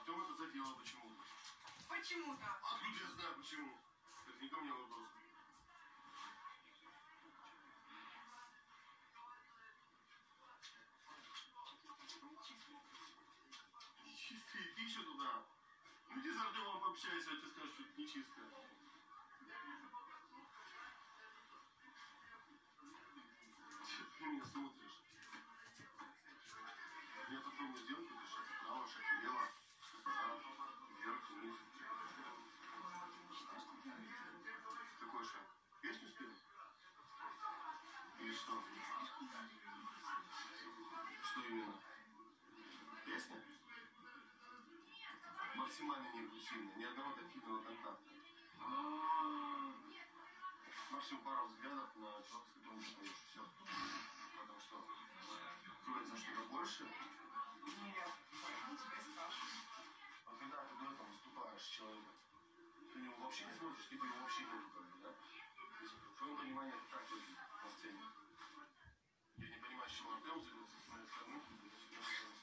Артем это заделал почему-то. Почему-то. Откуда я знаю почему? Это не ко мне вопрос. Нечистые, иди что туда. Ну иди с Артемом пообщайся, а тебе скажут, что это нечистое. Че ты меня смотришь? Я попробую сделать это шаг вправо, шаг влево, назад, вверх, вниз. Какой шаг? Песню спел? Или что? Что именно? Песня? Максимально неимпульсивная, ни одного тактильного контакта. Максимум пару взглядов на человека, с которым ты стоишь. Все. Потому что кроется что-то больше. Нет, я тебя спрашиваю. А когда ты дуэтом выступаешь с человеком, ты на него вообще не смотришь, типа его вообще нету, как бы, да? То есть, в твоем понимании это так выглядит на сцене. Я не понимаю, с чего Артем зовется, смотрит в карму,